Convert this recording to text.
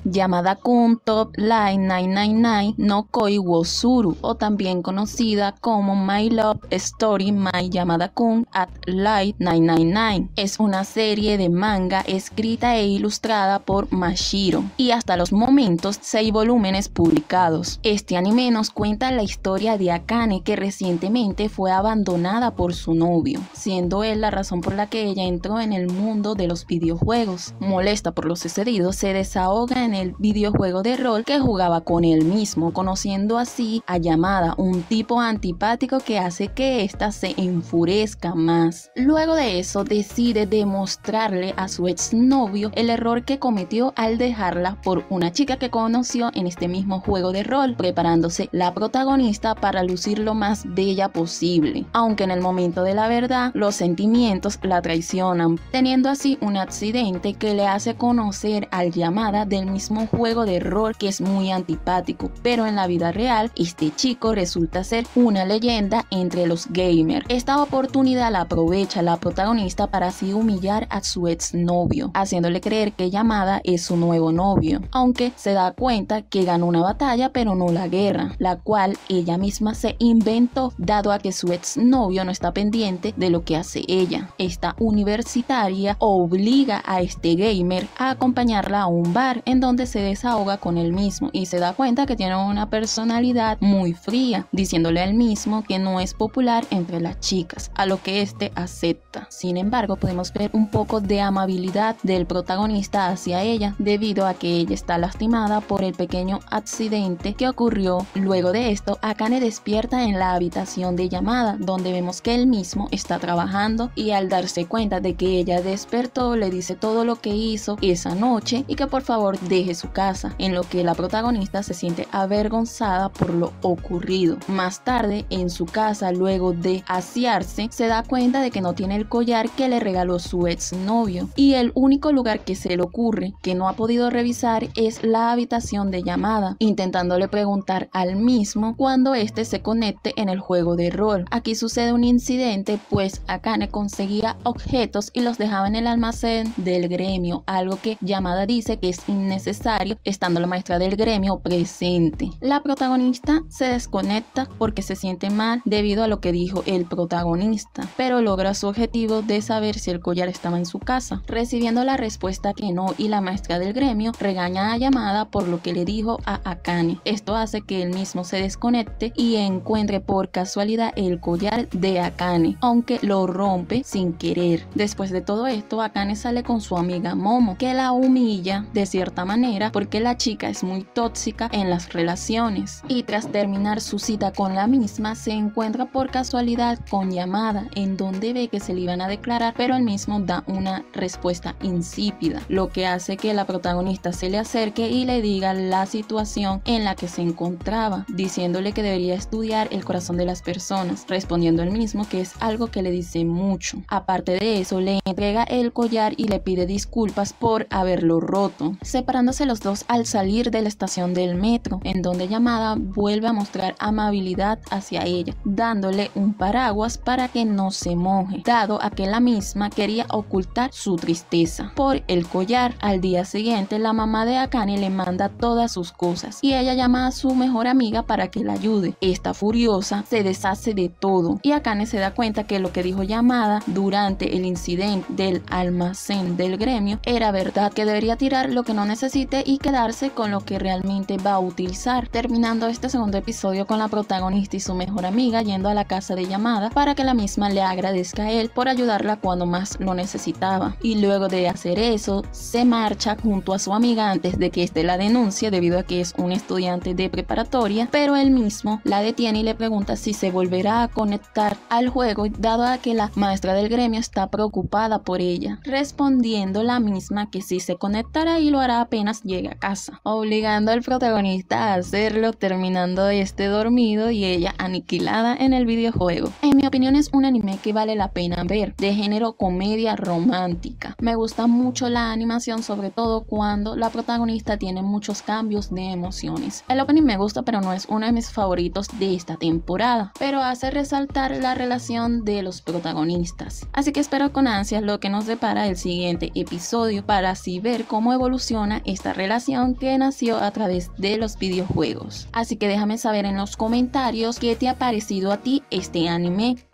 Yamada-kun Top Line 999 no Koi wo Suru, o también conocida como My Love Story My Yamada-kun at Light 999. Es una serie de manga escrita e ilustrada por Mashiro y hasta los momentos 6 volúmenes publicados. Este anime nos cuenta la historia de Akane, que recientemente fue abandonada por su novio, siendo él la razón por la que ella entró en el mundo de los videojuegos. Molesta por lo sucedido, se desahoga en el videojuego de rol que jugaba con él mismo, conociendo así a Yamada, un tipo antipático que hace que ésta se enfurezca más. Luego de eso decide demostrarle a su exnovio el error que cometió al dejarla por una chica que conoció en este mismo juego de rol, preparándose la protagonista para lucir lo más bella posible, aunque en el momento de la verdad los sentimientos la traicionan, teniendo así un accidente que le hace conocer al Yamada del mismo juego de rol, que es muy antipático, pero en la vida real este chico resulta ser una leyenda entre los gamers. Esta oportunidad la aprovecha la protagonista para así humillar a su exnovio, haciéndole creer que Yamada es su nuevo novio, aunque se da cuenta que ganó una batalla pero no la guerra, la cual ella misma se inventó, dado a que su exnovio no está pendiente de lo que hace ella. Esta universitaria obliga a este gamer a acompañarla a un bar en donde se desahoga con él mismo y se da cuenta que tiene una personalidad muy fría, diciéndole a él mismo que no es popular entre las chicas, a lo que este acepta. Sin embargo, podemos ver un poco de amabilidad del protagonista hacia ella, debido a que ella está lastimada por el pequeño accidente que ocurrió. Luego de esto, Akane despierta en la habitación de Yamada, donde vemos que él mismo está trabajando, y al darse cuenta de que ella despertó, le dice todo lo que hizo esa noche y que por favor deje su casa, en lo que la protagonista se siente avergonzada por lo ocurrido. Más tarde, en su casa, luego de asearse, se da cuenta de que no tiene el collar que le regaló su exnovio, y el único lugar que se le ocurre que no ha podido revisar es la habitación de Yamada, intentándole preguntar al mismo cuando este se conecte en el juego de rol. Aquí sucede un incidente, pues Akane conseguía objetos y los dejaba en el almacén del gremio, algo que Yamada dice que es innecesario estando la maestra del gremio presente. La protagonista se desconecta porque se siente mal debido a lo que dijo el protagonista, pero logra su objetivo de saber si el collar estaba en su casa, recibiendo la respuesta que no, y la maestra del gremio regaña a Yamada por lo que le dijo a Akane. Esto hace que él mismo se desconecte y encuentre por casualidad el collar de Akane, aunque lo rompe sin querer. Después de todo esto, Akane sale con su amiga Momo, que la humilla de cierta manera porque la chica es muy tóxica en las relaciones, y tras terminar su cita con la misma se encuentra por casualidad con Yamada, en donde ve que se le iban a declarar, pero él mismo da una respuesta insípida, lo que hace que la protagonista se le acerque y le diga la situación en la que se encontraba, diciéndole que debería estudiar el corazón de las personas, respondiendo él mismo que es algo que le dice mucho. Aparte de eso, le entrega el collar y le pide disculpas por haberlo roto, separándose los dos al salir de la estación del metro, en donde Yamada vuelve a mostrar amabilidad hacia ella, dándole un paraguas para que no se moje, dado a que la misma quería ocultar su tristeza por el collar. Al día siguiente, la mamá de Akane le manda todas sus cosas y ella llama a su mejor amiga para que la ayude. Esta, furiosa, se deshace de todo y Akane se da cuenta que lo que dijo Yamada durante el incidente del almacén del gremio era verdad, que debería tirar lo que no necesite y quedarse con lo que realmente va a utilizar, terminando este segundo episodio con la protagonista y su mejor amiga yendo a la casa de Yamada para que la misma le agradezca a él por ayudarla cuando más lo necesitaba, y luego de hacer eso se marcha junto a su amiga antes de que éste la denuncie, debido a que es un estudiante de preparatoria, pero él mismo la detiene y le pregunta si se volverá a conectar al juego, dado a que la maestra del gremio está preocupada por ella, respondiendo la misma que sí se conectará y lo hará apenas llegue a casa, obligando al protagonista a hacerlo, terminando este dormido y ella aniquilada en el videojuego. En mi opinión es un anime que vale la pena ver, de género comedia romántica. Me gusta mucho la animación, sobre todo cuando la protagonista tiene muchos cambios de emociones. El opening me gusta, pero no es uno de mis favoritos de esta temporada, pero hace resaltar la relación de los protagonistas. Así que espero con ansias lo que nos depara el siguiente episodio para así ver cómo evoluciona esta relación que nació a través de los videojuegos. Así que déjame saber en los comentarios qué te ha parecido a ti este anime.